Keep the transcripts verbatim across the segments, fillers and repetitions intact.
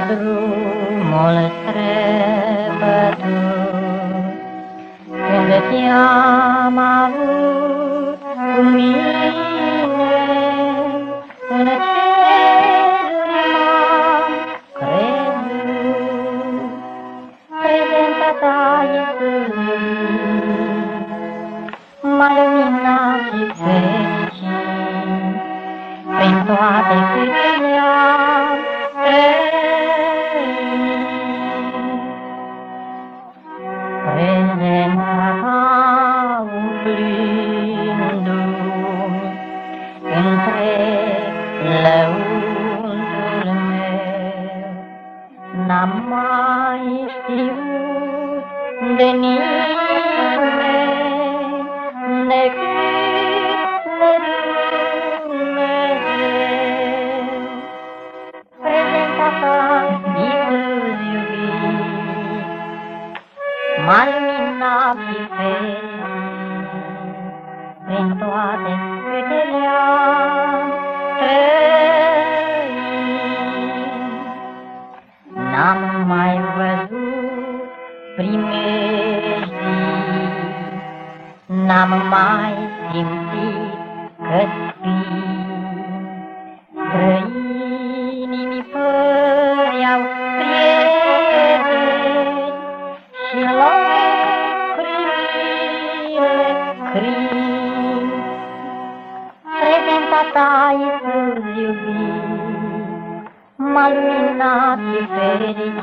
drumul străbătut, când te-am avut cu mine, în ceruri m-am crezut. Prezența ta, Iisuse, m-a luminat și fericit, prin toate câte le-am trăit. Prezența ta umplându-mi întreg lăuntrul meu, n-am mai știut de nimeni decât de Dumnezeu. Prezența ta, Iisus iubit, m-a luminat și fericit, prin toate câte le-am trăit. N-am mai văzut primejdii, n-am mai simțit că-ți străinii mi păreau prieteni și locurile crin. Prezența ta, Iisus iubit, m-a luminat și fericit,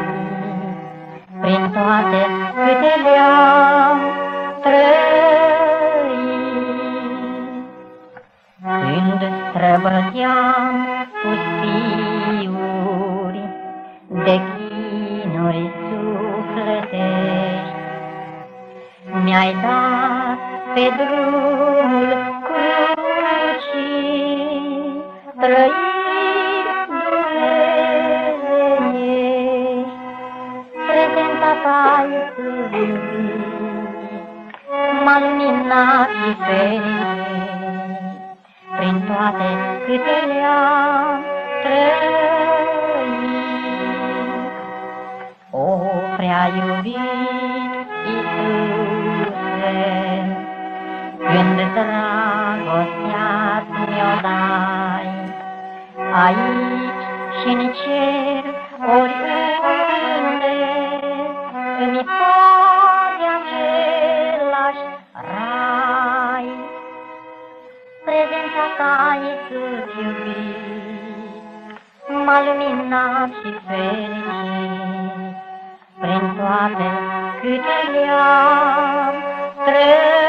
prin toate câte le-am trăit. Când străbăteam pustiuri de chinuri sufletești, mi-ai dat pe drumul crucii trăiri dumnezeiești. Prezența ta, Iisus iubit, m-a luminat și fericit, prin toate câte le-am trăit. O prea iubit Iisuse, când dragostea-ți mi-o dai, aici și-n cer oriunde, îmi faci același rai. Prezența ta, Iisus iubit, m-a luminat și fericit, prin toate câte le-am trăit.